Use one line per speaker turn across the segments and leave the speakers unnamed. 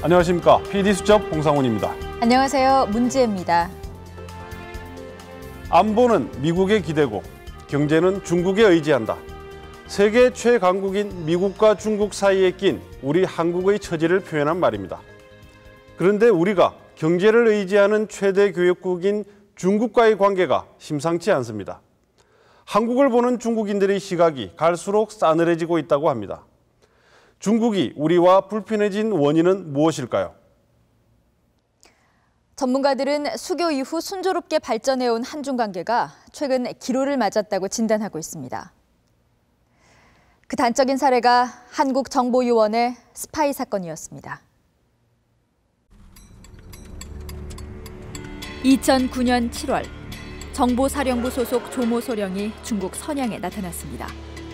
안녕하십니까. PD수첩 봉상훈입니다.
안녕하세요. 문지혜입니다.
안보는 미국에 기대고 경제는 중국에 의지한다. 세계 최강국인 미국과 중국 사이에 낀 우리 한국의 처지를 표현한 말입니다. 그런데 우리가 경제를 의지하는 최대 교역국인 중국과의 관계가 심상치 않습니다. 한국을 보는 중국인들의 시각이 갈수록 싸늘해지고 있다고 합니다. 중국이 우리와 불편해진 원인은 무엇일까요?
전문가들은 수교 이후 순조롭게 발전해온 한중 관계가 최근 기로를 맞았다고 진단하고 있습니다. 그 단적인 사례가 한국정보유원의 스파이 사건이었습니다. 2009년 7월, 정보사령부 소속 조모 소령이 중국 선양에 나타났습니다.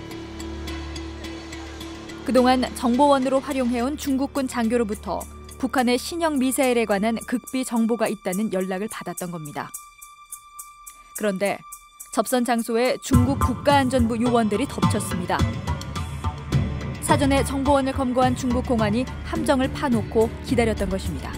그동안 정보원으로 활용해온 중국군 장교로부터 북한의 신형 미사일에 관한 극비 정보가 있다는 연락을 받았던 겁니다. 그런데 접선 장소에 중국 국가안전부 요원들이 덮쳤습니다. 사전에 정보원을 검거한 중국 공안이 함정을 파놓고 기다렸던 것입니다.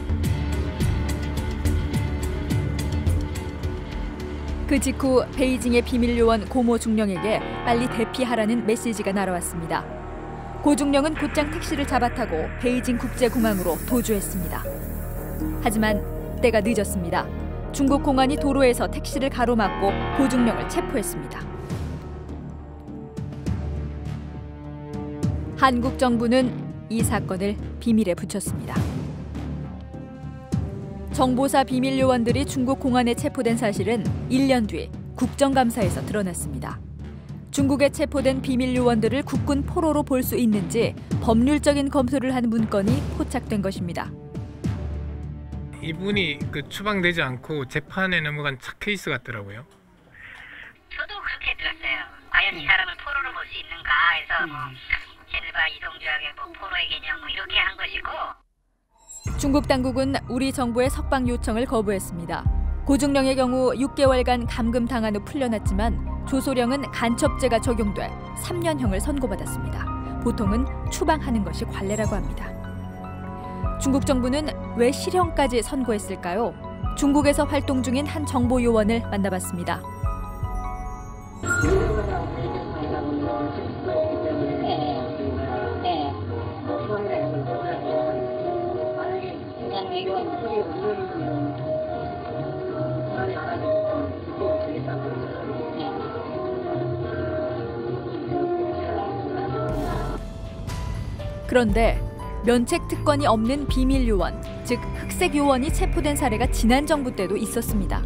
그 직후 베이징의 비밀요원 고모 중령에게 빨리 대피하라는 메시지가 날아왔습니다. 고 중령은 곧장 택시를 잡아타고 베이징 국제공항으로 도주했습니다. 하지만 때가 늦었습니다. 중국 공안이 도로에서 택시를 가로막고 고 중령을 체포했습니다. 한국 정부는 이 사건을 비밀에 붙였습니다. 정보사 비밀요원들이 중국 공안에 체포된 사실은 1년 뒤 국정감사에서 드러났습니다. 중국에 체포된 비밀요원들을 국군 포로로 볼 수 있는지 법률적인 검토를 한 문건이 포착된 것입니다.
이분이 추방되지 않고 재판에 넘어간 첫 케이스 같더라고요.
저도 그렇게 들었어요. 과연 이 사람을 포로로 볼 수 있는가 해서 젤바 이동주학의 포로의 개념 이렇게 한 것이고.
중국 당국은 우리 정부의 석방 요청을 거부했습니다. 고중령의 경우 6개월간 감금당한 후 풀려났지만 조소령은 간첩죄가 적용돼 3년형을 선고받았습니다. 보통은 추방하는 것이 관례라고 합니다. 중국 정부는 왜 실형까지 선고했을까요? 중국에서 활동 중인 한 정보요원을 만나봤습니다. 그런데 면책 특권이 없는 비밀 요원, 즉 흑색 요원이 체포된 사례가 지난 정부 때도 있었습니다.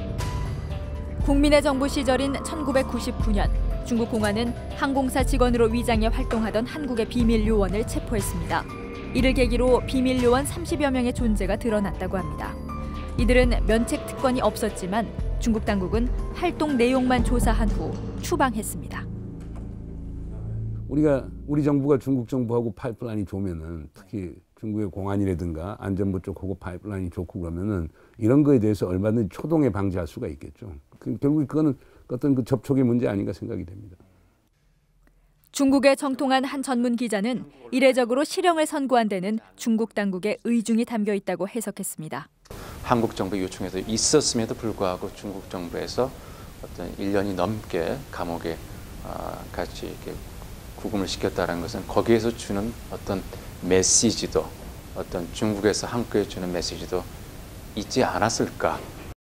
국민의 정부 시절인 1999년 중국 공안은 항공사 직원으로 위장해 활동하던 한국의 비밀 요원을 체포했습니다. 이를 계기로 비밀 요원 30여 명의 존재가 드러났다고 합니다. 이들은 면책 특권이 없었지만 중국 당국은 활동 내용만 조사한 후 추방했습니다.
우리 정부가 중국 정부하고 파이프라인이 좋으면은 특히 중국의 공안이라든가 안전부 쪽하고 파이프라인이 좋고 그러면은 이런 거에 대해서 얼마든지 초동에 방지할 수가 있겠죠. 결국 그거는 어떤 접촉의 문제 아닌가 생각이 됩니다.
중국에 정통한 한 전문 기자는 이례적으로 실형을 선고한 데는 중국 당국의 의중이 담겨 있다고 해석했습니다.
한국 정부 요청에서 있었음에도 불구하고 중국 정부에서 어떤 1년이 넘게 감옥에 같이 이렇게 구금을 시켰다는 것은 거기에서 주는 어떤 메시지도 어떤 중국에서 한국에 주는 메시지도 있지 않았을까?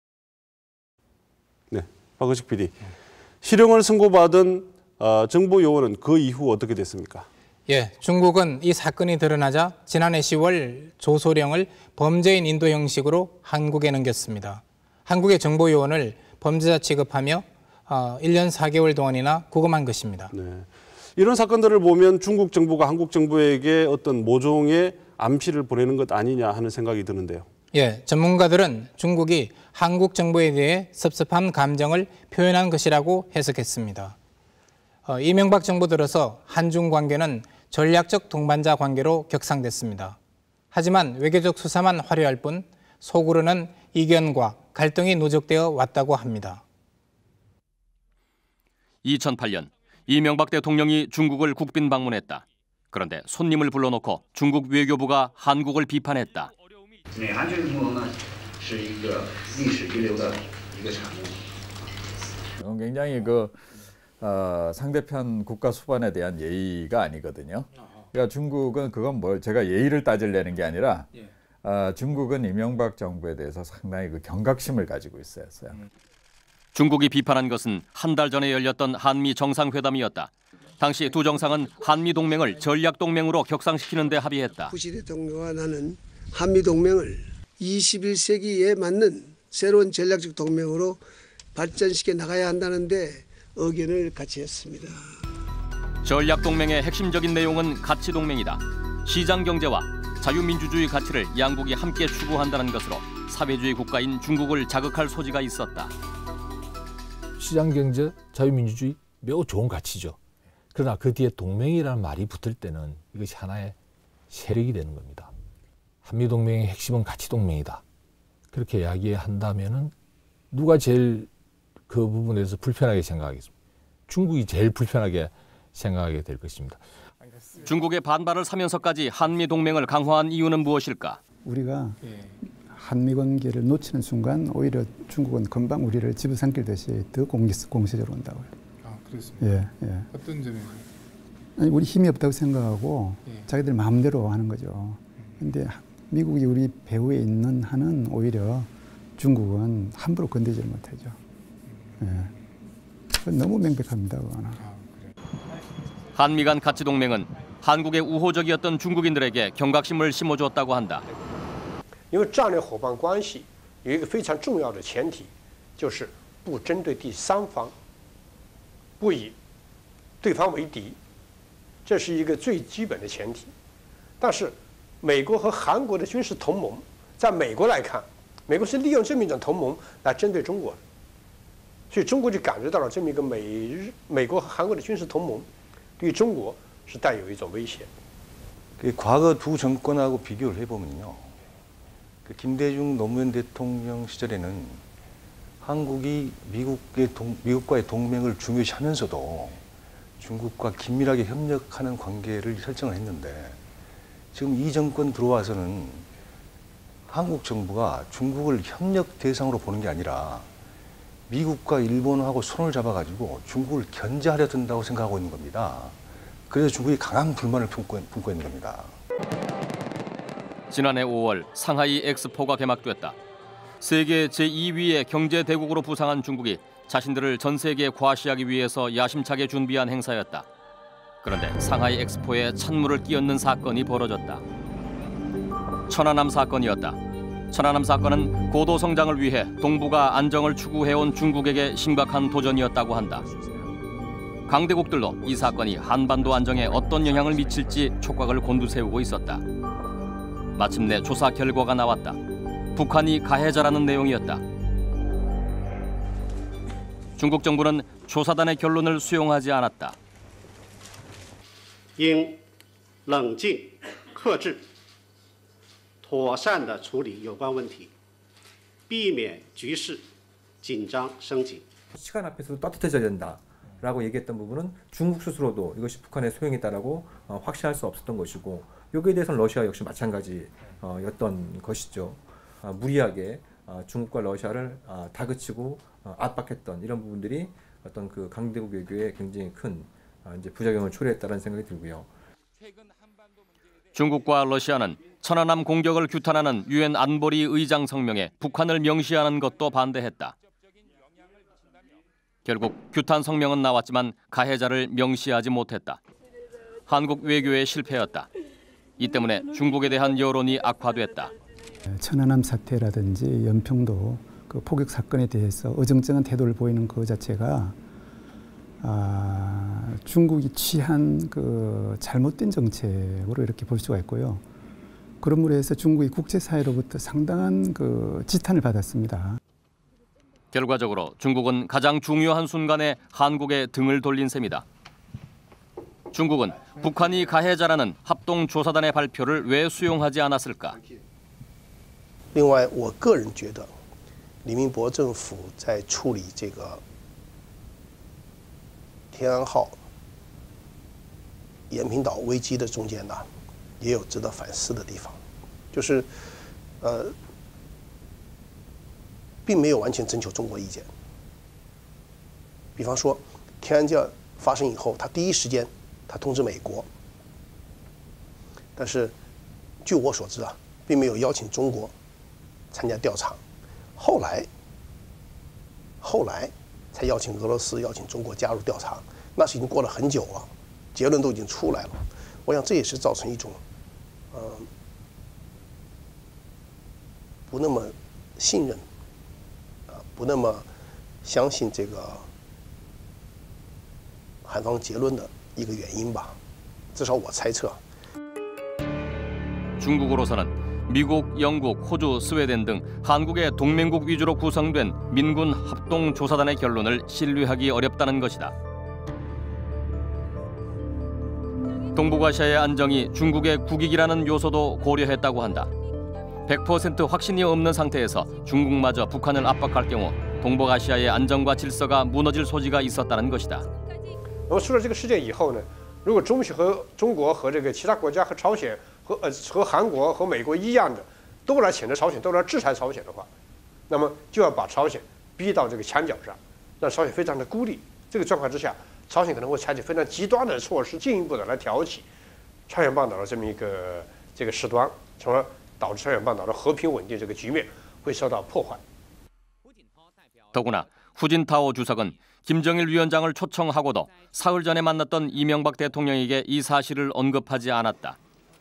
네, 박의식 PD. 실형을 선고받은 정보요원은 그 이후 어떻게 됐습니까?
예, 중국은 이 사건이 드러나자 지난해 10월 조소령을 범죄인 인도 형식으로 한국에 넘겼습니다. 한국의 정보요원을 범죄자 취급하며 1년 4개월 동안이나 구금한 것입니다.
네. 이런 사건들을 보면 중국 정부가 한국 정부에게 어떤 모종의 암시를 보내는 것 아니냐 하는 생각이 드는데요.
예, 전문가들은 중국이 한국 정부에 대해 섭섭한 감정을 표현한 것이라고 해석했습니다. 이명박 정부 들어서 한중 관계는 전략적 동반자 관계로 격상됐습니다. 하지만 외교적 수사만 화려할 뿐 속으로는 이견과 갈등이 누적되어 왔다고 합니다.
2008년 이명박 대통령이 중국을 국빈 방문했다. 그런데 손님을 불러놓고 중국 외교부가 한국을 비판했다.
굉장히 상대편 국가 수반에 대한 예의가 아니거든요. 그러니까 중국은 그건 제가 예의를 따지려는 게 아니라 중국은 이명박 정부에 대해서 상당히 경각심을 가지고 있었어요.
중국이 비판한 것은 한 달 전에 열렸던 한미 정상회담이었다. 당시 두 정상은 한미 동맹을 전략 동맹으로 격상시키는 데 합의했다.
부시 대통령과 나는 한미 동맹을 21세기에 맞는 새로운 전략적 동맹으로 발전시켜 나가야 한다는데 의견을 같이 했습니다.
전략 동맹의 핵심적인 내용은 가치 동맹이다. 시장 경제와 자유민주주의 가치를 양국이 함께 추구한다는 것으로 사회주의 국가인 중국을 자극할 소지가 있었다.
시장 경제, 자유민주주의 매우 좋은 가치죠. 그러나 그 뒤에 동맹이라는 말이 붙을 때는 이것이 하나의 세력이 되는 겁니다. 한미동맹의 핵심은 가치동맹이다. 그렇게 이야기한다면은 누가 제일 그 부분에서 불편하게 생각하겠습니까? 중국이 제일 불편하게 생각하게 될 것입니다.
중국의 반발을 사면서까지 한미동맹을 강화한 이유는 무엇일까?
우리가 한미 관계를 놓치는 순간 오히려 중국은 금방 우리를 집어삼키듯이 더 공세적으로 온다고요.
아, 그렇습니다.
예.
어떤 점에서?
아니, 우리 힘이 없다고 생각하고 자기들 마음대로 하는 거죠. 그런데 미국이 우리 배후에 있는 한은 오히려 중국은 함부로 건드리지 못하죠. 그건 너무 명백합니다. 그거는.
한미 간 가치 동맹은 한국의 우호적이었던 중국인들에게 경각심을 심어주었다고 한다.
因为战略伙伴关系有一个非常重要的前提，就是不针对第三方，不以对方为敌，这是一个最基本的前提。但是，美国和韩国的军事同盟，在美国来看，美国是利用这么一种同盟来针对中国的，所以中国就感觉到了这么一个美国和韩国的军事同盟对中国是带有一种威胁。
과거 두 정권하고 비교를 해보면요. 김대중 노무현 대통령 시절에는 한국이 미국과의 동맹을 중요시하면서도 중국과 긴밀하게 협력하는 관계를 설정을 했는데 지금 이 정권 들어와서는 한국 정부가 중국을 협력 대상으로 보는 게 아니라 미국과 일본하고 손을 잡아가지고 중국을 견제하려 든다고 생각하고 있는 겁니다. 그래서 중국이 강한 불만을 품고 있는 겁니다.
지난해 5월 상하이 엑스포가 개막됐다. 세계 제2위의 경제 대국으로 부상한 중국이 자신들을 전 세계에 과시하기 위해서 야심차게 준비한 행사였다. 그런데 상하이 엑스포에 찬물을 끼얹는 사건이 벌어졌다. 천안함 사건이었다. 천안함 사건은 고도 성장을 위해 동북아 안정을 추구해온 중국에게 심각한 도전이었다고 한다. 강대국들도 이 사건이 한반도 안정에 어떤 영향을 미칠지 촉각을 곤두세우고 있었다. 마침내 조사 결과가 나왔다. 북한이 가해자라는 내용이었다. 중국 정부는 조사단의 결론을 수용하지 않았다.
应冷静、克制、妥善地处理有关问题，避免局势紧张升级。
시간 앞에서도 따뜻해져야 된다라고 얘기했던 부분은 중국 스스로도 이것이 북한의 소용이다라고 확신할 수 없었던 것이고 여기에 대해서는 러시아 역시 마찬가지였던 것이죠. 무리하게 중국과 러시아를 다그치고 압박했던 이런 부분들이 어떤 그 강대국 외교에 굉장히 큰 이제 부작용을 초래했다는 생각이 들고요.
중국과 러시아는 천안함 공격을 규탄하는 유엔 안보리 의장 성명에 북한을 명시하는 것도 반대했다. 결국 규탄 성명은 나왔지만 가해자를 명시하지 못했다. 한국 외교에 실패했다. 이 때문에 중국에 대한 여론이 악화됐다.
천안함 사태라든지 연평도 그 포격 사건에 대해서 어정쩡한 태도를 보이는 그 자체가 중국이 취한 그 잘못된 정책으로 이렇게 볼 수가 있고요. 그러므로 해서 중국이 국제사회로부터 상당한 그 지탄을 받았습니다.
결과적으로 중국은 가장 중요한 순간에 한국에 등을 돌린 셈이다. 중국은 북한이 가해자라는 합동조사단의 발표를 왜 수용하지 않았을까?
另外，我个人觉得，李明博政府在处理这个天安号
延坪岛危机的中间呢，也有值得反思的地方，就是并没有完全征求中国意见。比方说，天安舰发生以后，他第一时间他通知美国，但是据我所知啊，并没有邀请中国参加调查。后来才邀请俄罗斯、邀请中国加入调查，那是已经过了很久了，结论都已经出来了。我想这也是造成一种不那么信任不那么相信这个韩方结论的一个原因吧，至少我猜测。
중국으로서는 미국, 영국, 호주, 스웨덴 등 한국의 동맹국 위주로 구성된 민군 합동조사단의 결론을 신뢰하기 어렵다는 것이다. 동북아시아의 안정이 중국의 국익이라는 요소도 고려했다고 한다. 100% 확신이 없는 상태에서 중국마저 북한을 압박할 경우 동북아시아의 안정과 질서가 무너질 소지가 있었다는 것이다.
那么出了这个事件以后呢，如果中国和这个其他国家和朝鲜和韩国和美国一样的，都来谴责朝鲜，都来制裁朝鲜的话，那么就要把朝鲜逼到这个墙角上，让朝鲜非常的孤立。这个状况之下，朝鲜可能会采取非常极端的措施，进一步的来挑起朝鲜半岛的这么一个这个事端，从而导致朝鲜半岛的和平稳定这个局面会受到破坏。
더구나 후진타오 주석은 김정일 위원장을 초청하고도 사흘 전에 만났던 이명박 대통령에게 이 사실을 언급하지 않았다.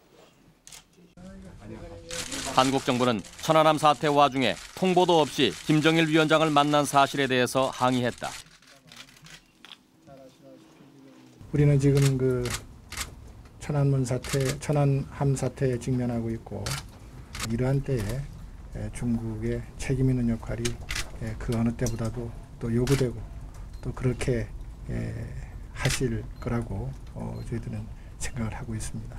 한국 정부는 천안함 사태 와중에 통보도 없이 김정일 위원장을 만난 사실에 대해서 항의했다.
우리는 지금 그 천안함 사태에 직면하고 있고 이러한 때에 중국의 책임 있는 역할이 그 어느 때보다도 또 요구되고 또 그렇게 하실 거라고 저희들은 생각을 하고 있습니다.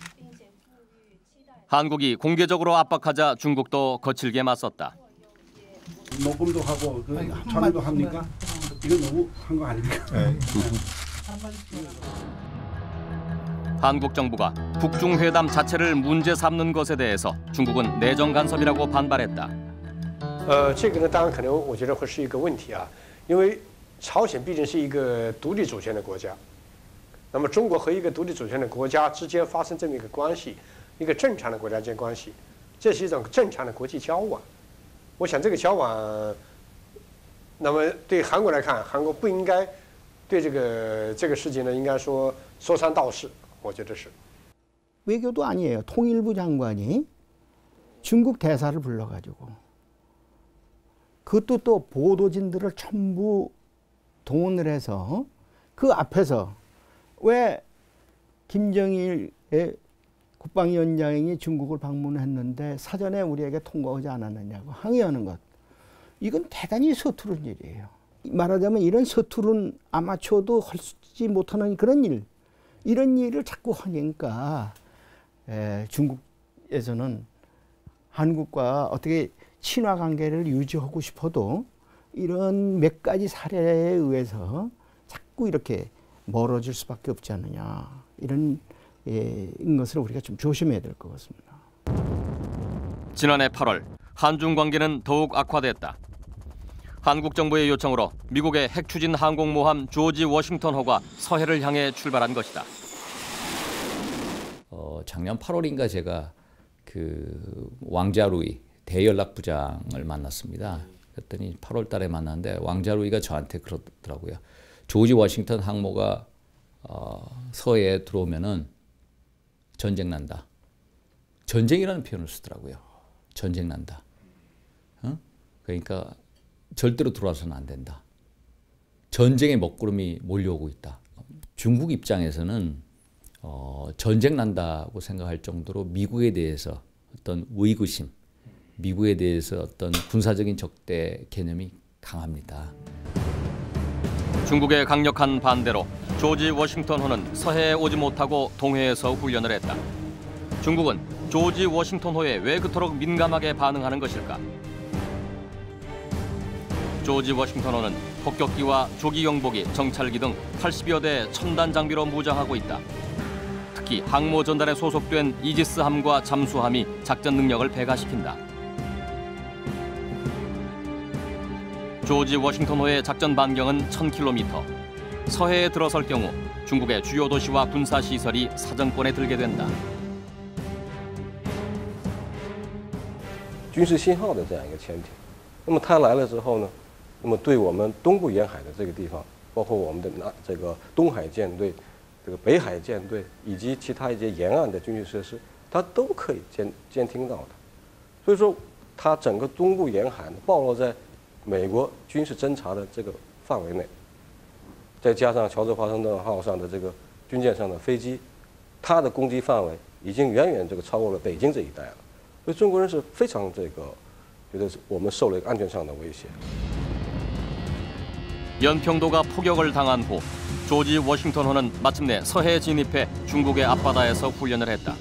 한국이 공개적으로 압박하자 중국도 거칠게 맞섰다.
녹음도 하고 전화도 합니까? 이건 너무 한 거 아닙니까? 네.
한국 정부가 북중회담 자체를 문제 삼는 것에 대해서 중국은 내정 간섭이라고 반발했다.
这个呢，当然可能我觉得会是一个问题啊，因为朝鲜毕竟是一个独立主权的国家，那么中国和一个独立主权的国家之间发生这么一个关系，一个正常的国家间关系，这是一种正常的国际交往。我想这个交往，那么对韩国来看，韩国不应该对这个事情呢，应该说三道四，我觉得是。
외교도 아니에요. 통일부 장관이 중국 대사를 불러가지고 그것도 또 보도진들을 전부 동원을 해서 그 앞에서 왜 김정일의 국방위원장이 중국을 방문했는데 사전에 우리에게 통보하지 않았느냐고 항의하는 것. 이건 대단히 서투른 일이에요. 말하자면 이런 서투른 아마추어도 하지 못하는 그런 일. 이런 일을 자꾸 하니까 중국에서는 한국과 어떻게 친화 관계를 유지하고 싶어도 이런 몇 가지 사례에 의해서 자꾸 이렇게 멀어질 수밖에 없지 않느냐. 이런 것을 우리가 좀 조심해야 될 것 같습니다.
지난해 8월 한중 관계는 더욱 악화됐다. 한국 정부의 요청으로 미국의 핵추진 항공모함 조지 워싱턴호가 서해를 향해 출발한 것이다.
작년 8월인가 제가 그 왕자루이 대연락부장을 만났습니다. 그랬더니 8월 달에 만났는데 왕자루이가 저한테 그러더라고요. 조지 워싱턴 항모가 서해에 들어오면은 전쟁 난다. 전쟁이라는 표현을 쓰더라고요. 전쟁 난다. 그러니까 절대로 들어와서는 안 된다. 전쟁의 먹구름이 몰려오고 있다. 중국 입장에서는 전쟁 난다고 생각할 정도로 미국에 대해서 어떤 의구심, 미국에 대해서 어떤 군사적인 적대 개념이 강합니다.
중국의 강력한 반대로 조지 워싱턴호는 서해에 오지 못하고 동해에서 훈련을 했다. 중국은 조지 워싱턴호에 왜 그토록 민감하게 반응하는 것일까? 조지 워싱턴호는 폭격기와 조기 경보기, 정찰기 등 80여 대 첨단 장비로 무장하고 있다. 특히 항모전단에 소속된 이지스함과 잠수함이 작전 능력을 배가시킨다. 조지 워싱턴호의 작전 반경은 1000km. 서해에 들어설 경우 중국의 주요 도시와 군사시설이 사정권에 들게 된다.
军事信号的这样一个潜艇，那么它来了之后呢，那么对我们东部沿海的这个地方，包括我们的这个东海舰队、这个北海舰队以及其他一些沿岸的军事设施，它都可以监听到的。所以说，它整个东部沿海暴露在美国军事侦察的这个范围内，再加上乔治华盛顿号上的这个军舰上的飞机，它的攻击范围已经远远超过了北京这一带了。 所以中国人是非常觉得我们受了一个安全上的威胁。
연평도가 포격을 당한 후 조지 워싱턴호는 마침내 서해에 진입해 중국의 앞바다에서 훈련을 했다.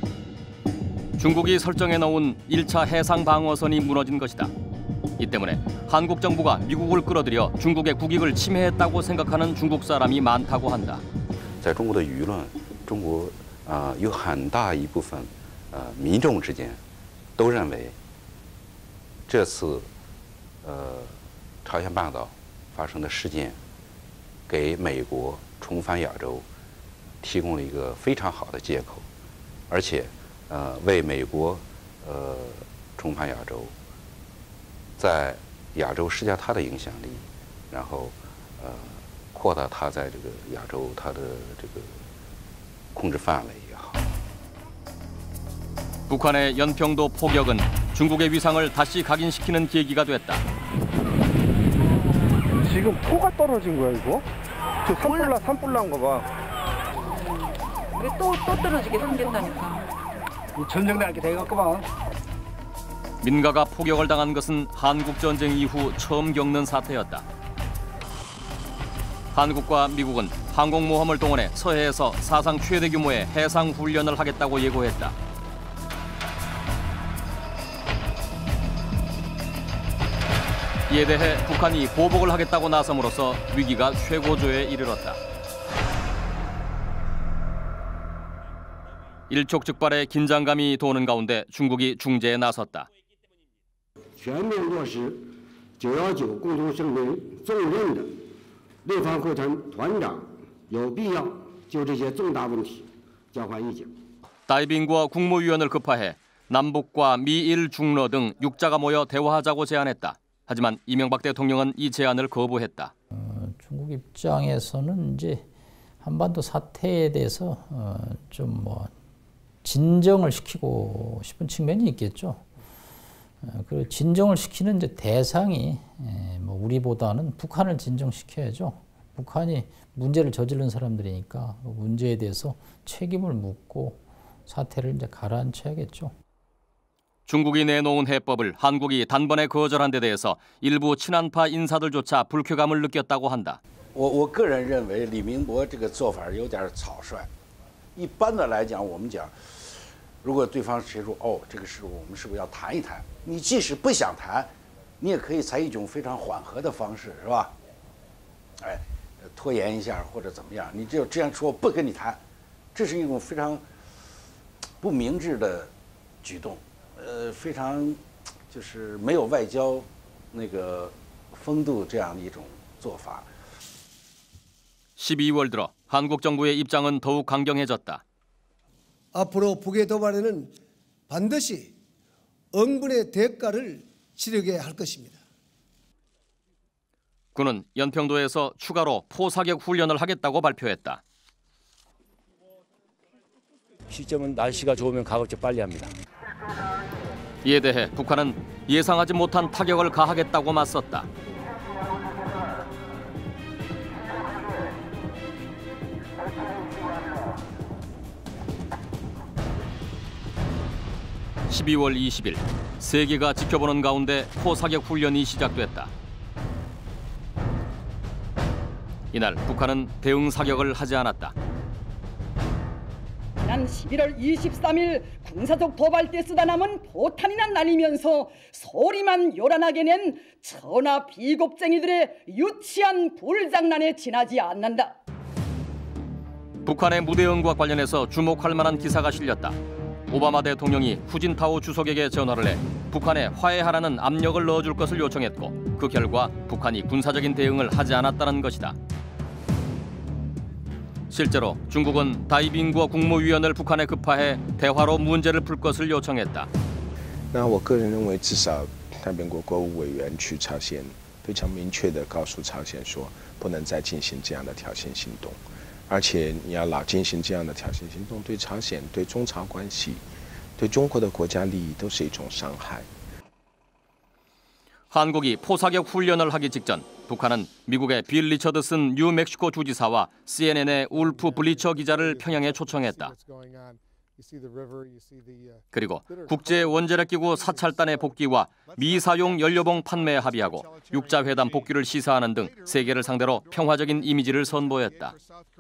중국이 설정해 놓은 1차 해상 방어선이 무너진 것이다. 이 때문에 한국 정부가 미국을 끌어들여 중국의 국익을 침해했다고 생각하는 중국 사람이 많다고 한다.
在中国的舆论，中国有很大一部分民众之间 都认为，这次朝鲜半岛发生的事件，给美国重返亚洲提供了一个非常好的借口，而且为美国重返亚洲，在亚洲施加它的影响力，然后扩大它在这个亚洲它的这个控制范围也好。
북한의 연평도 포격은 중국의 위상을 다시 각인시키는 계기가 됐다.
지금 포가 떨어진 거야 이거? 저 산불난 거 봐.
이게 또 떨어지게 생긴다니까.
전쟁 날 게 되겠구만.
민가가 포격을 당한 것은 한국 전쟁 이후 처음 겪는 사태였다. 한국과 미국은 항공모함을 동원해 서해에서 사상 최대 규모의 해상 훈련을 하겠다고 예고했다. 이에 대해 북한이 보복을 하겠다고 나섬으로써 위기가 최고조에 이르렀다. 일촉즉발의 긴장감이 도는 가운데 중국이 중재에 나섰다.
全面落实919共同声明重任的内防会团团长有必要就这些重大问题交换意见。
다이빙과 국무위원을 급파해 남북과 미일 중러 등 6자가 모여 대화하자고 제안했다. 하지만 이명박 대통령은 이 제안을 거부했다.
중국 입장에서는 이제 한반도 사태에 대해서 좀 진정을 시키고 싶은 측면이 있겠죠. 그 진정을 시키는 이제 대상이 우리보다는 북한을 진정시켜야죠. 북한이 문제를 저지른 사람들이니까 그 문제에 대해서 책임을 묻고 사태를 이제 가라앉혀야겠죠.
중국이 내놓은 해법을 한국이 단번에 거절한 데 대해서 일부 친한파 인사들조차 불쾌감을 느꼈다고 한다.
我个人认为李明博这个做法有点草率。一般的来讲，我们讲，如果对方提出这个事我们是不是要谈一谈？你即使不想谈，你也可以采一种非常缓和的方式，是吧？哎，拖延一下或者怎么样？你就这样说不跟你谈，这是一种非常不明智的举动。 非常就是没有外交那个风度这样的一种做法。
12월 들어 한국 정부의 입장은 더욱 강경해졌다.
앞으로 북의 도발에는 반드시 응분의 대가를 치르게 할 것입니다.
그는 연평도에서 추가로 포사격 훈련을 하겠다고 발표했다.
시점은 날씨가 좋으면 가급적 빨리 합니다.
이에 대해 북한은 예상하지 못한 타격을 가하겠다고 맞섰다. (12월 20일) 세계가 지켜보는 가운데 포사격 훈련이 시작됐다. 이날 북한은 대응 사격을 하지 않았다.
지난 11월 23일 군사적 도발 때 쓰다 남은 포탄이나 날리면서 소리만 요란하게 낸 천하 비겁쟁이들의 유치한 불장난에 지나지 않는다.
북한의 무대응과 관련해서 주목할 만한 기사가 실렸다. 오바마 대통령이 후진타오 주석에게 전화를 해 북한에 화해하라는 압력을 넣어줄 것을 요청했고 그 결과 북한이 군사적인 대응을 하지 않았다는 것이다. 실제로 중국은 다이빙거 국무위원을 북한에 급파해 대화로 문제를 풀 것을 요청했다.
那我个人认为，至少太平国国务委员去朝鲜，非常明确地告诉朝鲜说，不能再进行这样的挑衅行动，而且你要老进行这样的挑衅行动，对朝鲜、对中朝关系、对中国的国家利益都是一种伤害。
한국이 포사격 훈련을 하기 직전 북한은 미국의 빌 리처드슨 뉴멕시코 주지사와 CNN의 울프 블리처 기자를 평양에 초청했다. 그리고 국제원자력기구 사찰단의 복귀와 미사용 연료봉 판매에 합의하고 육자회담 복귀를 시사하는 등 세계를 상대로 평화적인 이미지를 선보였다.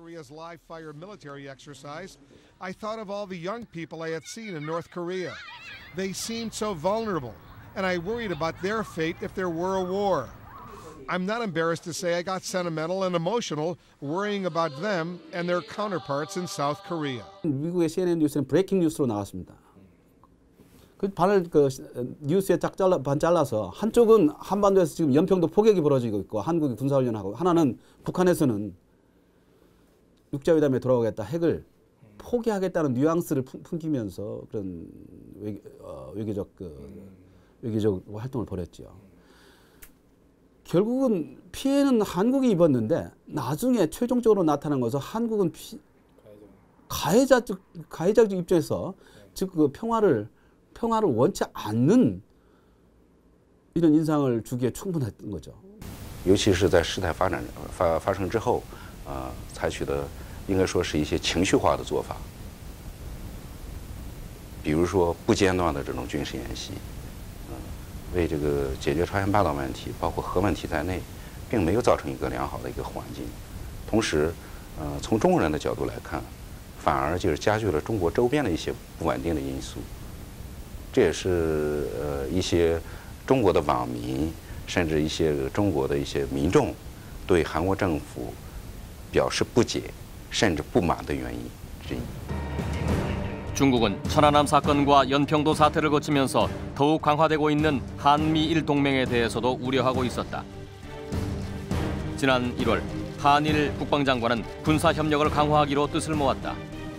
I thought of all the young people I had seen in North Korea. They seemed so vulnerable, and I worried about their fate if there were a war. I'm not embarrassed to say I got sentimental and emotional worrying about them and their counterparts in South Korea.
미국의 CNN 뉴스는 브레이킹 뉴스로 나왔습니다. 그 뉴스에 반 잘라서 한쪽은 한반도에서 지금 연평도 포격이 벌어지고 있고 한국이 군사훈련하고 하나는 북한에서는 육자회담에 돌아오겠다 핵을 포기하겠다는 뉘앙스를 풍기면서 그런 외교적 활동을 벌였죠. 결국은 피해는 한국이 입었는데 나중에 최종적으로 나타난 것은 한국은 가해자적 입장에서 즉 그 평화를 원치 않는 이런 인상을 주기에 충분했던 거죠.
尤其是在事态发生之后，采取的应该说是一些情绪化的做法，比如说不间断的这种军事演习。 为这个解决朝鲜半岛问题，包括核问题在内，并没有造成一个良好的一个环境。同时，从中国人的角度来看，反而就是加剧了中国周边的一些不稳定的因素。这也是一些中国的网民，甚至一些中国的一些民众，对韩国政府表示不解甚至不满的原因之一。
중국은 천안함 사건과 연평도 사태를 거치면서 더욱 강화되고 있는 한미일 동맹에 대해서도 우려하고 있었다. 지난 1월 한일 국방장관은 군사협력을 강화하기로 뜻을 모았다.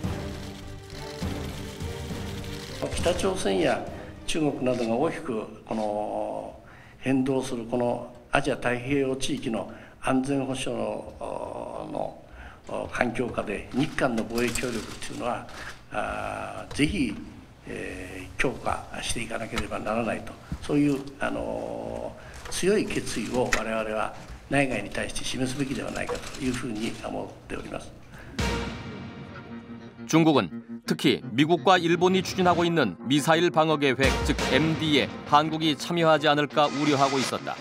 北朝鮮や中国などが大きく変動するこのアジア太平洋地域の安全保障の環境下で日韓の防衛協力というのは ぜひ、強化していかなければならないとそういう強い決意を我々は内外に対して示すべきではないかというふうに思っております。
중국은 특히 미국과 일본이 추진하고 있는 미사일 방어 계획 즉 MD에 한국이 참여하지 않을까 우려하고 있었다.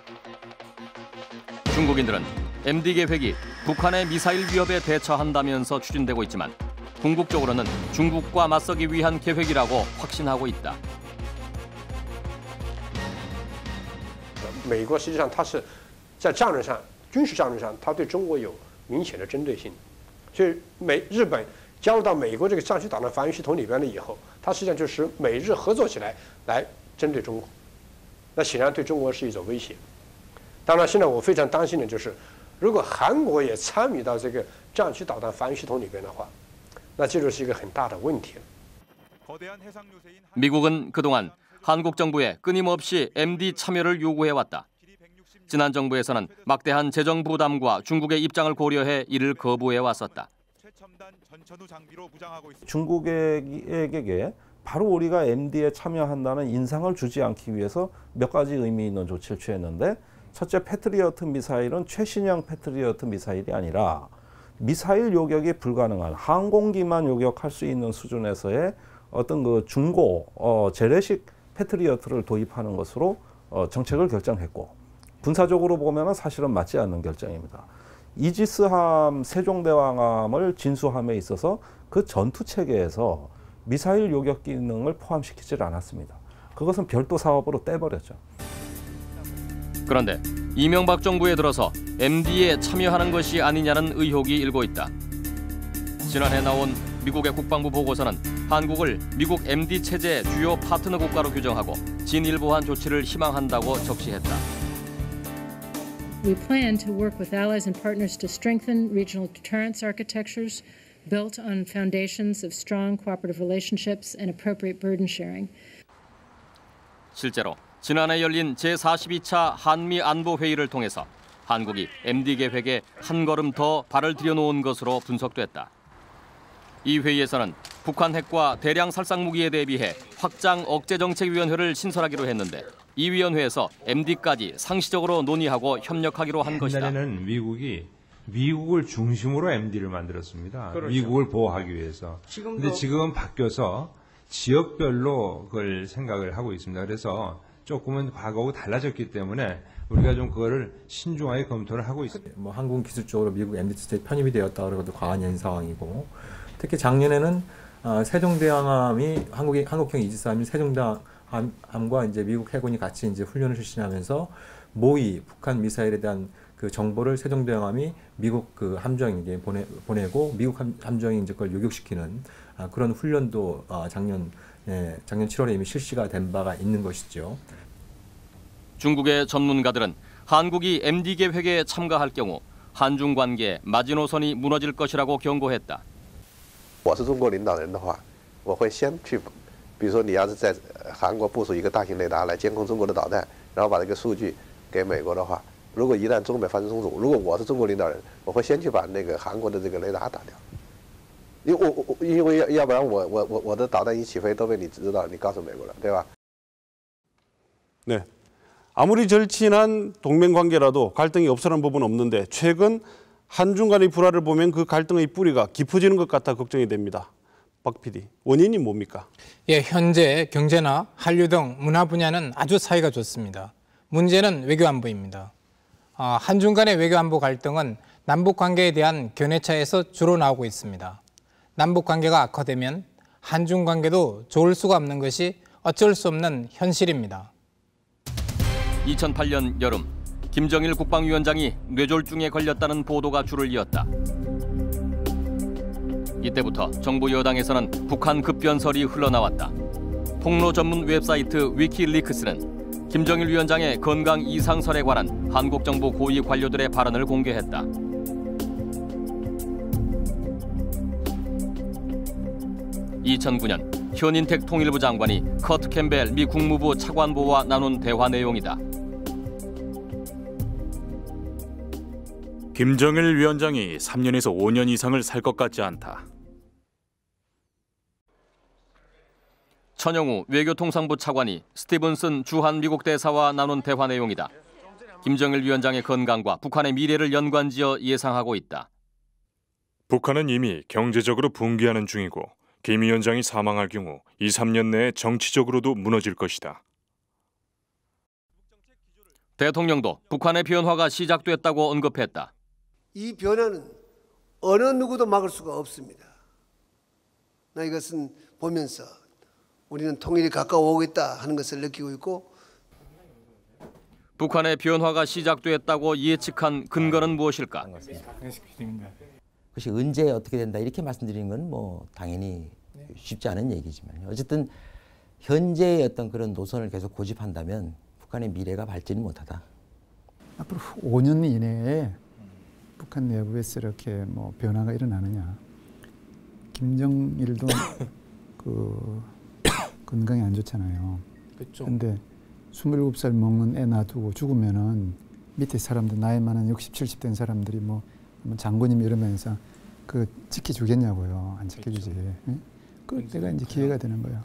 중국인들은 MD 계획이 북한의 미사일 위협에 대처한다면서 추진되고 있지만 궁극적으로는 중국과 맞서기 위한 계획이라고 확신하고 있다.
美国实际上它是在战略上、军事战略上，它对中国有明显的针对性，所以日本加入到美国这个战区导弹防御系统里边了以后，它实际上就使美日合作起来针对中国，那显然对中国是一种威胁。当然，现在我非常担心的就是，如果韩国也参与到这个战区导弹防御系统里边的话。 那这就是一个很大的问题了。
미국은 그동안 한국 정부에 끊임없이 MD 참여를 요구해왔다. 지난 정부에서는 막대한 재정 부담과 중국의 입장을 고려해 이를 거부해왔었다.
중국에게 바로 우리가 MD에 참여한다는 인상을 주지 않기 위해서 몇 가지 의미 있는 조치를 취했는데 첫째, 패트리어트 미사일은 최신형 패트리어트 미사일이 아니라 미사일 요격이 불가능한 항공기만 요격할 수 있는 수준에서의 어떤 그 중고 재래식 패트리어트를 도입하는 것으로 정책을 결정했고 군사적으로 보면은 사실은 맞지 않는 결정입니다. 이지스함 세종대왕함을 진수함에 있어서 그 전투 체계에서 미사일 요격 기능을 포함시키질 않았습니다. 그것은 별도 사업으로 떼버렸죠.
그런데 이명박 정부에 들어서 MD에 참여하는 것이 아니냐는 의혹이 일고 있다. 지난해 나온 미국의 국방부 보고서는 한국을 미국 MD 체제의 주요 파트너 국가로 규정하고 진일보한 조치를 희망한다고 적시했다.
We plan to work with allies and partners to strengthen regional deterrence architectures built on foundations of strong cooperative relationships and appropriate burden sharing.
실제로 지난해 열린 제42차 한미 안보 회의를 통해서 한국이 MD 계획에 한 걸음 더 발을 들여놓은 것으로 분석됐다. 이 회의에서는 북한 핵과 대량 살상 무기에 대비해 확장 억제정책위원회를 신설하기로 했는데 이 위원회에서 MD까지 상시적으로 논의하고 협력하기로 한 것이다.
옛날에는 미국을 중심으로 MD를 만들었습니다. 그렇죠. 미국을 보호하기 위해서. 그런데 지금은 바뀌어서 지역별로 그걸 생각을 하고 있습니다. 그래서 조금은 과거하고 달라졌기 때문에 우리가 좀 그거를 신중하게 검토를 하고 있습니다.
뭐 한국 기술적으로 미국 MD 체제에 편입이 되었다 그래도 과언이 아닌 상황이고, 특히 작년에는 세종대왕함이 한국형 이지스함이 세종대왕함과 이제 미국 해군이 같이 이제 훈련을 실시하면서 모의 북한 미사일에 대한 그 정보를 세종대왕함이 미국 그 함정에게 보내고 미국 함정이 이제 그걸 요격시키는 그런 훈련도 작년 7월에 이미 실시가 된 바가 있는 것이죠.
중국의 전문가들은 한국이 MD 계획에 참가할 경우 한중 관계의 마지노선이 무너질 것이라고 경고했다.
我是中国领导人的话，我会先去，比如说你要是在韩国部署一个大型雷达来监控中国的导弹，然后把这个数据给美国的话，如果一旦中美发生冲突，如果我是中国领导人，我会先去把那个韩国的这个雷达打掉，因为要不然我的导弹一起飞都被你知道，你告诉美国了，对吧？
네. 아무리 절친한 동맹 관계라도 갈등이 없어라는 부분은 없는데 최근 한중 간의 불화를 보면 그 갈등의 뿌리가 깊어지는 것 같아 걱정이 됩니다. 박 PD, 원인이 뭡니까?
예, 현재 경제나 한류 등 문화 분야는 아주 사이가 좋습니다. 문제는 외교안보입니다. 한중 간의 외교안보 갈등은 남북 관계에 대한 견해차에서 주로 나오고 있습니다. 남북 관계가 악화되면 한중 관계도 좋을 수가 없는 것이 어쩔 수 없는 현실입니다.
2008년 여름 김정일 국방위원장이 뇌졸중에 걸렸다는 보도가 줄을 이었다. 이때부터 정부 여당에서는 북한 급변설이 흘러나왔다. 폭로 전문 웹사이트 위키리크스는 김정일 위원장의 건강 이상설에 관한 한국 정부 고위 관료들의 발언을 공개했다. (2009년) 현인택 통일부 장관이 커트 캠벨 미 국무부 차관보와 나눈 대화 내용이다.
김정일 위원장이 3년에서 5년 이상을 살 것 같지 않다.
천영우 외교통상부 차관이 스티븐슨 주한 미국 대사와 나눈 대화 내용이다. 김정일 위원장의 건강과 북한의 미래를 연관지어 예상하고 있다.
북한은 이미 경제적으로 붕괴하는 중이고 김 위원장이 사망할 경우 2, 3년 내에 정치적으로도 무너질 것이다.
대통령도 북한의 변화가 시작됐다고 언급했다.
이 변화는 어느 누구도 막을 수가 없습니다. 나 이것은 보면서 우리는 통일이 가까워오고 있다 하는 것을 느끼고 있고,
북한의 변화가 시작됐다고 예측한 근거는 무엇일까?
그것이 언제 어떻게 된다 이렇게 말씀드리는 건 뭐 당연히 쉽지 않은 얘기지만 어쨌든 현재의 어떤 그런 노선을 계속 고집한다면 북한의 미래가 밝지는 못하다.
앞으로 5년 이내에 북한 내부에서 이렇게 뭐 변화가 일어나느냐. 김정일도 그 건강이 안 좋잖아요. 그런데 27살 먹는 애 놔두고 죽으면은 밑에 사람들 나이 많은 60, 70 된 사람들이 뭐 장군님 이러면서 그 지켜주겠냐고요. 안 지켜주지. 그때가 이제 기회가 되는 거예요.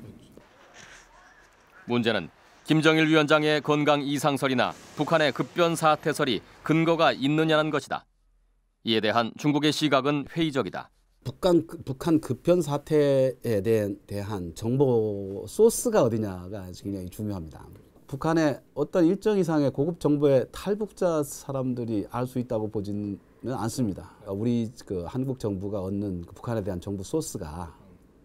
문제는 김정일 위원장의 건강 이상설이나 북한의 급변 사태설이 근거가 있느냐는 것이다. 이에 대한 중국의 시각은 회의적이다.
북한 급변 사태에 대한 정보 소스가 어디냐가 굉장히 중요합니다. 북한의 어떤 일정 이상의 고급 정보의 탈북자 사람들이 알 수 있다고 보지는 않습니다. 우리 그 한국 정부가 얻는 북한에 대한 정보 소스가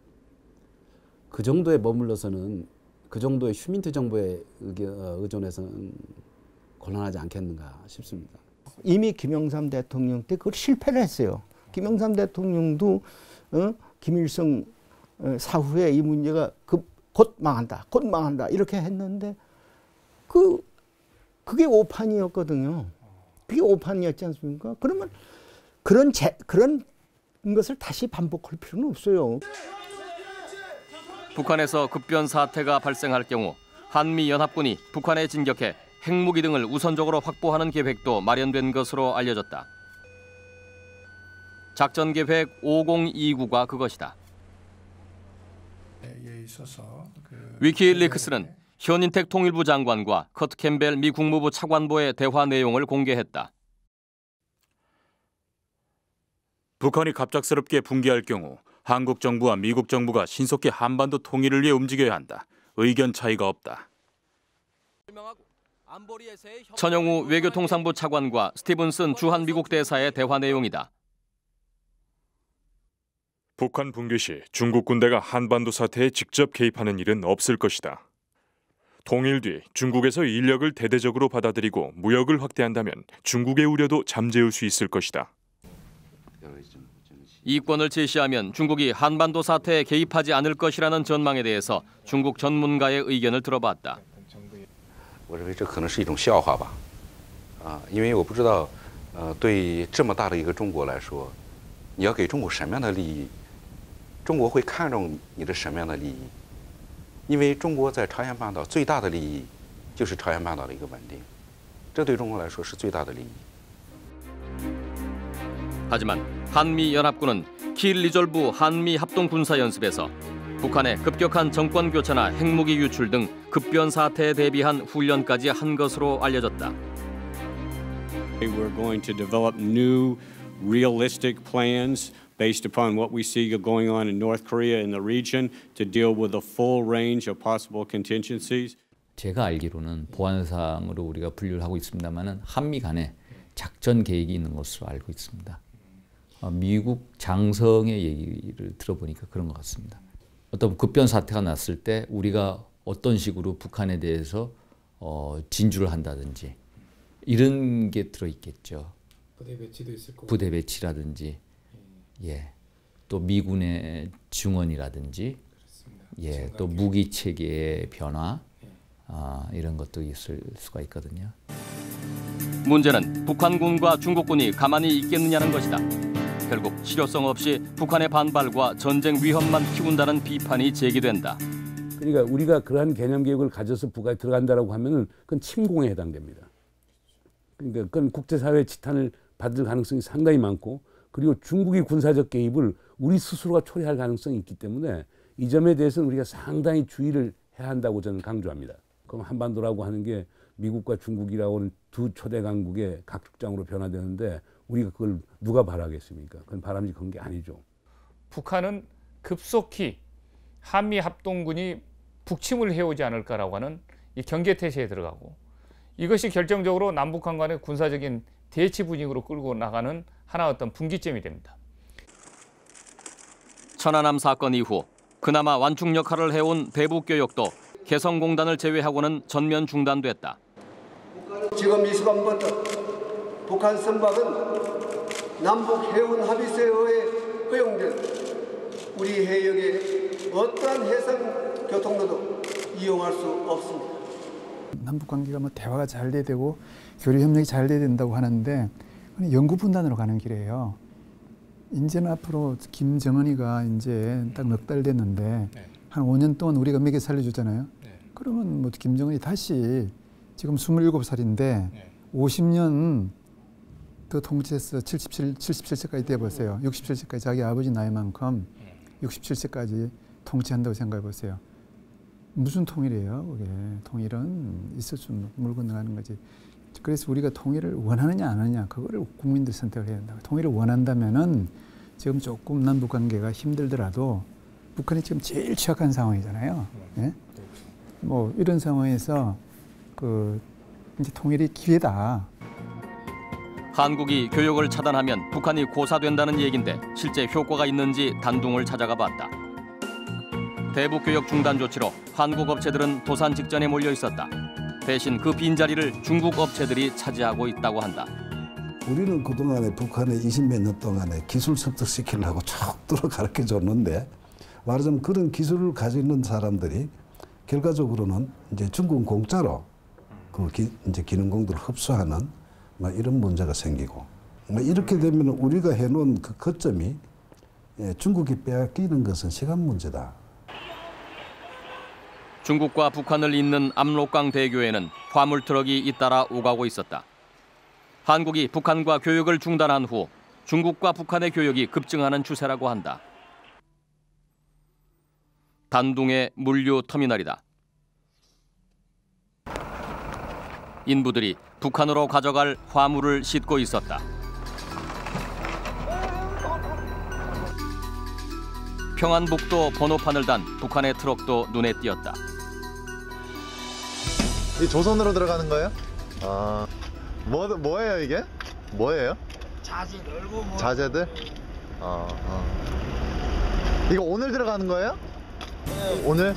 그 정도에 머물러서는 그 정도의 휴민트 정보에 의존해서는 곤란하지 않겠는가 싶습니다.
이미 김영삼 대통령 때 그걸 실패를 했어요. 김영삼 대통령도 김일성 사후에 이 문제가 곧 망한다 이렇게 했는데 그게 오판이었거든요. 그게 오판이었지 않습니까? 그러면 그런 것을 다시 반복할 필요는 없어요.
북한에서 급변 사태가 발생할 경우 한미연합군이 북한에 진격해 핵무기 등을 우선적으로 확보하는 계획도 마련된 것으로 알려졌다. 작전계획 5029가 그것이다. 위키리크스는 현인택 통일부 장관과 커트 캠벨 미 국무부 차관보의 대화 내용을 공개했다.
북한이 갑작스럽게 붕괴할 경우 한국 정부와 미국 정부가 신속히 한반도 통일을 위해 움직여야 한다. 의견 차이가 없다.
천영우 외교통상부 차관과 스티븐슨 주한미국 대사의 대화 내용이다.
북한 붕괴 시 중국 군대가 한반도 사태에 직접 개입하는 일은 없을 것이다. 통일 뒤 중국에서 인력을 대대적으로 받아들이고 무역을 확대한다면 중국의 우려도 잠재울 수 있을 것이다.
이권을 제시하면 중국이 한반도 사태에 개입하지 않을 것이라는 전망에 대해서 중국 전문가의 의견을 들어봤다.
我认为这可能是一种笑话吧，因为我不知道，对这么大的一个中国来说，你要给中国什么样的利益，中国会看重你的什么样的利益？因为中国在朝鲜半岛最大的利益就是朝鲜半岛的一个稳定，这对中国来说是最大的利益。
하지만 한미연합군은 킬 리졸브 한미합동군사연습에서 북한의 급격한 정권 교체나 핵무기 유출 등 급변 사태에 대비한 훈련까지 한 것으로 알려졌다.
We're going to develop new realistic plans based upon what we see going on in North Korea in the region to deal with a full range of possible contingencies.
제가 알기로는 보안상으로 우리가 분류를 하고 있습니다만은 한미 간에 작전 계획이 있는 것으로 알고 있습니다. 미국 장성의 얘기를 들어보니까 그런 것 같습니다. 어떤 급변 사태가 났을 때 우리가 어떤 식으로 북한에 대해서 진주를 한다든지 이런 게 들어있겠죠.
부대 배치도 있을 거고.
부대 배치라든지, 예, 또 미군의 증원이라든지, 예, 또 무기 체계의 변화, 이런 것도 있을 수가 있거든요.
문제는 북한군과 중국군이 가만히 있겠느냐는 것이다. 결국 실효성 없이 북한의 반발과 전쟁 위험만 키운다는 비판이 제기된다.
그러니까 우리가 그러한 개념 개혁을 가져서 북한에 들어간다라고 하면은 그건 침공에 해당됩니다. 그러니까 그건 국제사회의 지탄을 받을 가능성이 상당히 많고, 그리고 중국이 군사적 개입을 우리 스스로가 초래할 가능성이 있기 때문에 이 점에 대해서는 우리가 상당히 주의를 해야 한다고 저는 강조합니다. 그럼 한반도라고 하는 게 미국과 중국이라고 하는 두 초대 강국의 각축장으로 변화되는데 우리가 그걸 누가 바라겠습니까? 그건 바람직한 게 아니죠.
북한은 급속히 한미합동군이 북침을 해오지 않을까라고 하는 이 경계태세에 들어가고, 이것이 결정적으로 남북한 간의 군사적인 대치 분위기로 끌고 나가는 하나 어떤 분기점이 됩니다.
천안함 사건 이후 그나마 완충 역할을 해온 대북교역도 개성공단을 제외하고는 전면 중단됐다.
지금 이 시간부터 북한 선박은 남북 해운 합의서에 의해 허용된 우리 해역의 어떠한 해상 교통로도 이용할 수 없습니다.
남북 관계가 뭐 대화가 잘 돼야 되고 교류 협력이 잘 돼야 된다고 하는데 영구 분단으로 가는 길이에요. 이제는 앞으로 김정은이가 이제 딱 넉 달 됐는데 한 5년 동안 우리가 먹여 살려줬잖아요. 그러면 뭐 김정은이 다시 지금 27살인데 50년 더 통치해서 77세까지 돼보세요. 67세까지 자기 아버지 나이만큼 67세까지 통치한다고 생각해 보세요. 무슨 통일이에요? 그게 통일은 있을 수 없는 물 건너가는 거지. 그래서 우리가 통일을 원하느냐 안 하느냐 그거를 국민들 선택을 해야 된다. 통일을 원한다면은 지금 조금 남북 관계가 힘들더라도 북한이 지금 제일 취약한 상황이잖아요. 예? 뭐 이런 상황에서 이제 통일의 기회다.
한국이 교역을 차단하면 북한이 고사된다는 얘긴데 실제 효과가 있는지 단둥을 찾아가 봤다. 대북 교역 중단 조치로 한국 업체들은 도산 직전에 몰려 있었다. 대신 그 빈자리를 중국 업체들이 차지하고 있다고 한다.
우리는 그동안에 북한에 20몇 년 동안에 기술 습득시키려고 쭉 가르쳐줬는데 말하자면 그런 기술을 가지고 있는 사람들이 결과적으로는 이제 중국 공짜로 이제 기능공들을 흡수하는 이런 문제가 생기고 이렇게 되면 우리가 해놓은 그 거점이 중국이 빼앗기는 것은 시간 문제다.
중국과 북한을 잇는 압록강 대교에는 화물 트럭이 잇따라 오가고 있었다. 한국이 북한과 교역을 중단한 후 중국과 북한의 교역이 급증하는 추세라고 한다. 단둥의 물류 터미널이다. 인부들이 북한으로 가져갈 화물을 싣고 있었다. 평안북도 번호판을 단 북한의 트럭도 눈에 띄었다.
이 조선으로 들어가는 거예요? 아, 뭐예요 이게? 뭐예요?
자재들.
자재들? 이거 오늘 들어가는 거예요? 네. 오늘?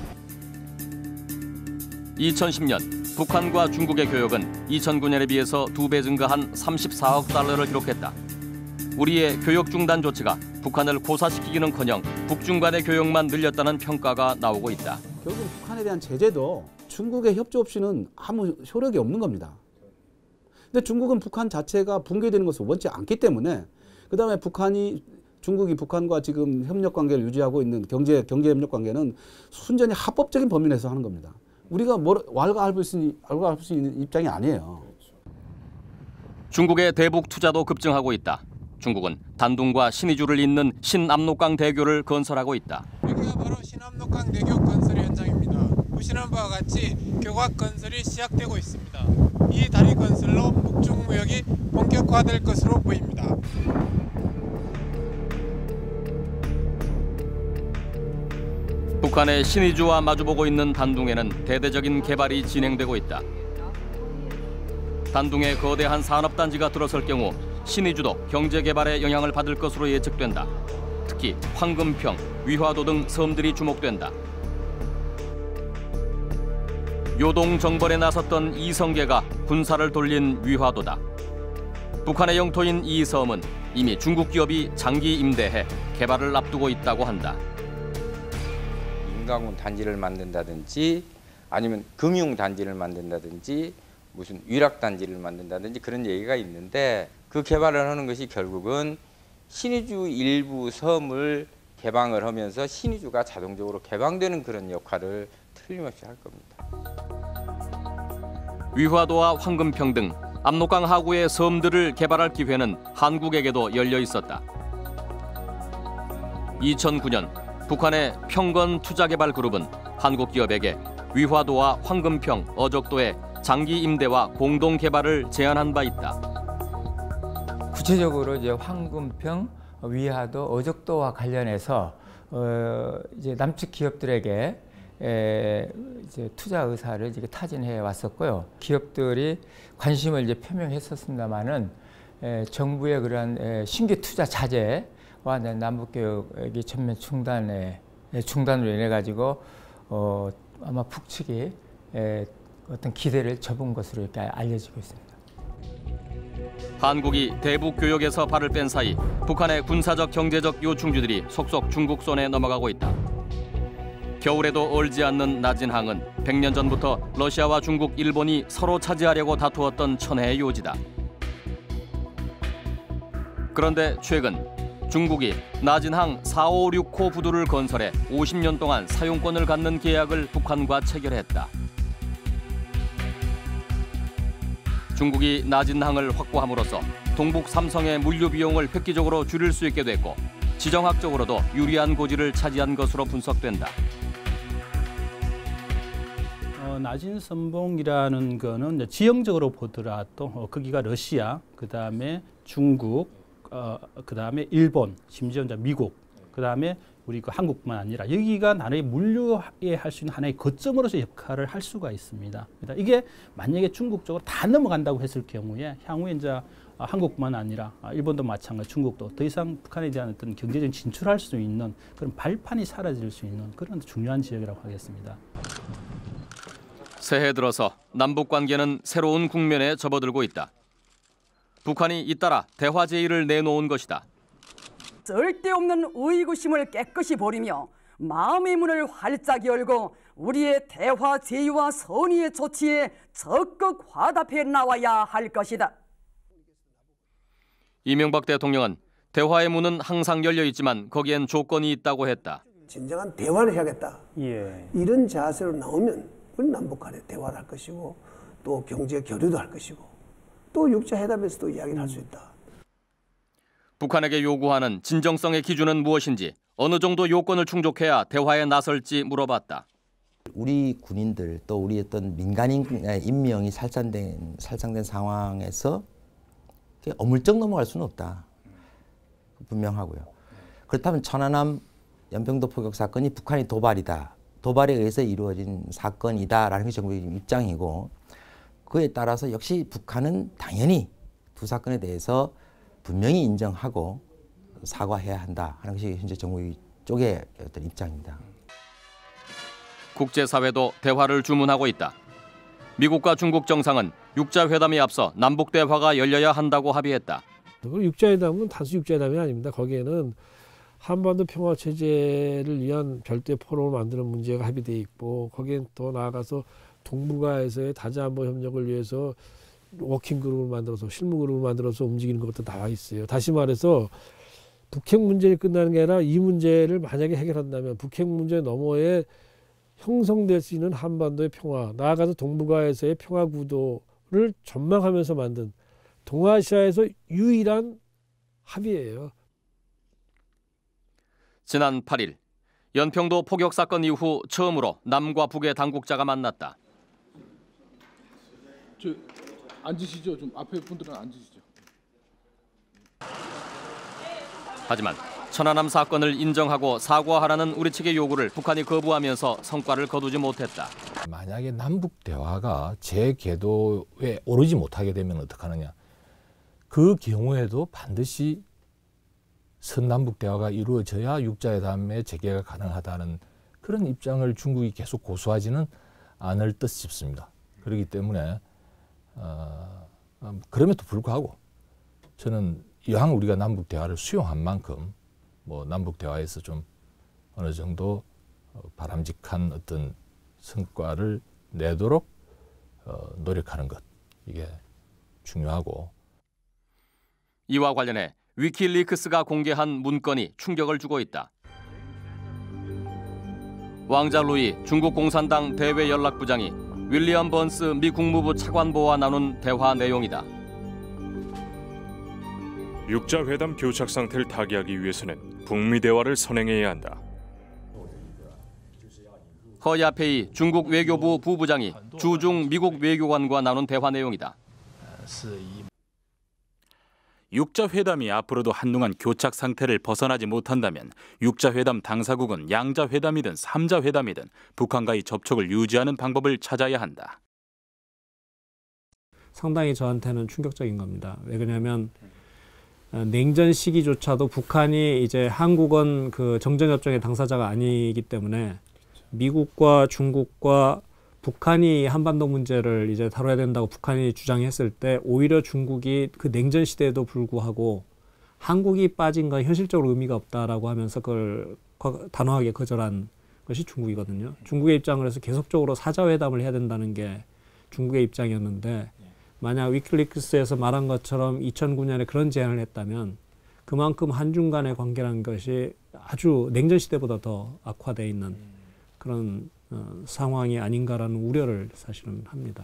2010년 북한과 중국의 교역은 2009년에 비해서 2배 증가한 34억 달러를 기록했다. 우리의 교역 중단 조치가 북한을 고사시키기는커녕 북중 간의 교역만 늘렸다는 평가가 나오고 있다.
결국 북한에 대한 제재도 중국의 협조 없이는 아무 효력이 없는 겁니다. 근데 중국은 북한 자체가 붕괴되는 것을 원치 않기 때문에 그다음에 중국이 북한과 지금 협력 관계를 유지하고 있는 경제 협력 관계는 순전히 합법적인 범위 내에서 하는 겁니다. 우리가 왈가왈부할 수 있는 입장이 아니에요.
중국의 대북 투자도 급증하고 있다. 중국은 단둥과 신의주를 잇는 신압록강 대교를 건설하고 있다.
여기가 바로 신압록강 대교 건설 현장입니다. 보시는 바와 같이 교각 건설이 시작되고 있습니다. 이 다리 건설로 북중 무역이 본격화될 것으로 보입니다.
북한의 신의주와 마주보고 있는 단둥에는 대대적인 개발이 진행되고 있다. 단둥에 거대한 산업단지가 들어설 경우 신의주도 경제개발에 영향을 받을 것으로 예측된다. 특히 황금평, 위화도 등 섬들이 주목된다. 요동 정벌에 나섰던 이성계가 군사를 돌린 위화도다. 북한의 영토인 이 섬은 이미 중국 기업이 장기 임대해 개발을 앞두고 있다고 한다.
인강군 단지를 만든다든지 아니면 금융 단지를 만든다든지 무슨 위락 단지를 만든다든지 그런 얘기가 있는데 그 개발을 하는 것이 결국은 신의주 일부 섬을 개방을 하면서 신의주가 자동적으로 개방되는 그런 역할을 틀림없이 할 겁니다.
위화도와 황금평 등 압록강 하구의 섬들을 개발할 기회는 한국에게도 열려 있었다. 2009년 북한의 평건 투자개발그룹은 한국 기업에게 위화도와 황금평, 어적도의 장기 임대와 공동 개발을 제안한 바 있다.
구체적으로 이제 황금평, 위화도, 어적도와 관련해서 이제 남측 기업들에게 이제 투자 의사를 이제 타진해 왔었고요. 기업들이 관심을 이제 표명했었습니다만은 정부의 그런 신규 투자 자제와 남북 교역이 전면 중단으로 인해 가지고 아마 북측이 어떤 기대를 접은 것으로 이렇게 알려지고 있습니다.
한국이 대북 교역에서 발을 뺀 사이 북한의 군사적 경제적 요충지들이 속속 중국 손에 넘어가고 있다. 겨울에도 얼지 않는 나진항은 100년 전부터 러시아와 중국, 일본이 서로 차지하려고 다투었던 천혜의 요지다. 그런데 최근 중국이 나진항 456호 부두를 건설해 50년 동안 사용권을 갖는 계약을 북한과 체결했다. 중국이 나진항을 확보함으로써 동북 삼성의 물류 비용을 획기적으로 줄일 수 있게 됐고 지정학적으로도 유리한 고지를 차지한 것으로 분석된다.
나진선봉이라는 거는 지형적으로 보더라도 거기가 러시아, 그다음에 중국, 그다음에 일본, 심지어 이제 미국, 그다음에 우리 한국뿐만 아니라 여기가 나라의 물류에 할 수 있는 하나의 거점으로서 역할을 할 수가 있습니다. 이게 만약에 중국 쪽으로 다 넘어간다고 했을 경우에 향후에 이제 한국뿐만 아니라 일본도 마찬가지, 중국도 더 이상 북한에 대한 어떤 경제적인 진출할 수 있는 그런 발판이 사라질 수 있는 그런 중요한 지역이라고 하겠습니다.
새해 들어서 남북 관계는 새로운 국면에 접어들고 있다. 북한이 잇따라 대화 제의를 내놓은 것이다.
쓸데없는 의구심을 깨끗이 버리며 마음의 문을 활짝 열고 우리의 대화 제의와 선의의 조치에 적극 화답해 나와야 할 것이다.
이명박 대통령은 대화의 문은 항상 열려 있지만 거기엔 조건이 있다고 했다.
진정한 대화를 해야겠다. 이런 자세로 나오면 우리 남북 간에 대화를 할 것이고 또 경제 교류도 할 것이고 또 육자회담에서도 이야기를 할 수 있다.
북한에게 요구하는 진정성의 기준은 무엇인지 어느 정도 요건을 충족해야 대화에 나설지 물어봤다.
우리 군인들 또 우리 어떤 민간인 인명이 살상된 상황에서 어물쩍 넘어갈 수는 없다. 분명하고요. 그렇다면 천안함 연평도 포격 사건이 북한이 도발이다. 도발에 의해서 이루어진 사건이다라는 게 정부의 입장이고 그에 따라서 역시 북한은 당연히 두 사건에 대해서 분명히 인정하고 사과해야 한다 하는 것이 현재 정부 쪽의 어떤 입장입니다.
국제사회도 대화를 주문하고 있다. 미국과 중국 정상은 육자회담에 앞서 남북 대화가 열려야 한다고 합의했다.
육자회담은 단순 육자회담이 아닙니다. 거기에는 한반도 평화체제를 위한 별도의 포럼을 만드는 문제가 합의되어 있고 거기엔 더 나아가서 동북아에서의 다자안보 협력을 위해서 워킹그룹을 만들어서 실무그룹을 만들어서 움직이는 것도 나와 있어요. 다시 말해서 북핵 문제를 끝나는 게 아니라 이 문제를 만약에 해결한다면 북핵 문제 너머에 형성될 수 있는 한반도의 평화, 나아가서 동북아에서의 평화 구도를 전망하면서 만든 동아시아에서 유일한 합의예요.
지난 8일 연평도 포격 사건 이후 처음으로 남과 북의 당국자가 만났다.
앉으시죠. 좀 앞에 분들은 앉으시죠.
하지만 천안함 사건을 인정하고 사과하라는 우리 측의 요구를 북한이 거부하면서 성과를 거두지 못했다.
만약에 남북 대화가 제 궤도에 오르지 못하게 되면 어떡하느냐. 그 경우에도 반드시 선남북 대화가 이루어져야 육자회담의 재개가 가능하다는 그런 입장을 중국이 계속 고수하지는 않을 듯 싶습니다. 그렇기 때문에 그럼에도 불구하고 저는 이왕 우리가 남북 대화를 수용한 만큼 뭐 남북 대화에서 좀 어느 정도 바람직한 어떤 성과를 내도록 노력하는 것 이게 중요하고.
이와 관련해 위키리크스가 공개한 문건이 충격을 주고 있다. 왕자 루이 중국 공산당 대외 연락부장이 윌리엄 번스 미 국무부 차관보와 나눈 대화 내용이다.
육자회담 교착 상태를 타개하기 위해서는 북미 대화를 선행해야 한다.
허야페이 중국 외교부 부부장이 주중 미국 외교관과 나눈 대화 내용이다.
육자회담이 앞으로도 한동안 교착 상태를 벗어나지 못한다면 육자회담 당사국은 양자회담이든 삼자회담이든 북한과의 접촉을 유지하는 방법을 찾아야 한다.
상당히 저한테는 충격적인 겁니다. 왜 그러냐면 냉전 시기조차도 북한이 이제 한국은 그 정전협정의 당사자가 아니기 때문에 미국과 중국과 북한이 한반도 문제를 이제 다뤄야 된다고 북한이 주장했을 때 오히려 중국이 그 냉전 시대에도 불구하고 한국이 빠진 건 현실적으로 의미가 없다라고 하면서 그걸 단호하게 거절한 것이 중국이거든요. 중국의 입장을 해서 계속적으로 사자회담을 해야 된다는 게 중국의 입장이었는데 만약 위키리크스에서 말한 것처럼 2009년에 그런 제안을 했다면 그만큼 한중 간의 관계라는 것이 아주 냉전 시대보다 더 악화되어 있는 그런 상황이 아닌가라는 우려를 사실은 합니다.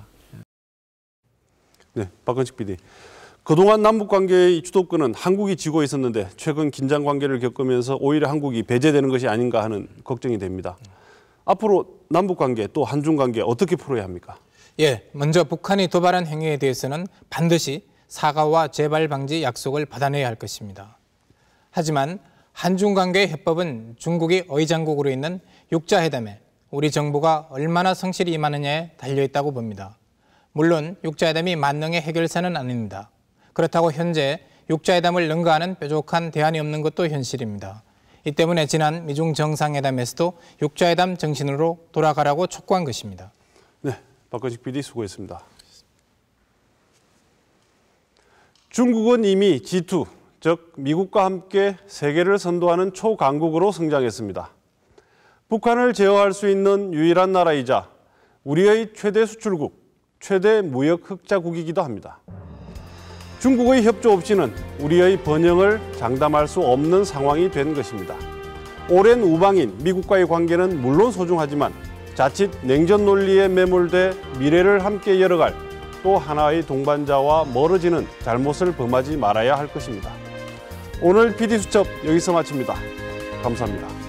네, 박건식 PD. 그동안 남북관계의 주도권은 한국이 쥐고 있었는데 최근 긴장 관계를 겪으면서 오히려 한국이 배제되는 것이 아닌가 하는 걱정이 됩니다. 앞으로 남북관계 또 한중관계 어떻게 풀어야 합니까?
예, 먼저 북한이 도발한 행위에 대해서는 반드시 사과와 재발 방지 약속을 받아내야 할 것입니다. 하지만 한중관계의 해법은 중국이 의장국으로 있는 육자회담에 우리 정부가 얼마나 성실히 임하느냐에 달려있다고 봅니다. 물론 육자회담이 만능의 해결사는 아닙니다. 그렇다고 현재 육자회담을 능가하는 뾰족한 대안이 없는 것도 현실입니다. 이 때문에 지난 미중 정상회담에서도 육자회담 정신으로 돌아가라고 촉구한 것입니다.
네, 박건식 PD 수고했습니다. 중국은 이미 G2, 즉 미국과 함께 세계를 선도하는 초강국으로 성장했습니다. 북한을 제어할 수 있는 유일한 나라이자 우리의 최대 수출국, 최대 무역 흑자국이기도 합니다. 중국의 협조 없이는 우리의 번영을 장담할 수 없는 상황이 된 것입니다. 오랜 우방인 미국과의 관계는 물론 소중하지만 자칫 냉전 논리에 매몰돼 미래를 함께 열어갈 또 하나의 동반자와 멀어지는 잘못을 범하지 말아야 할 것입니다. 오늘 PD수첩 여기서 마칩니다. 감사합니다.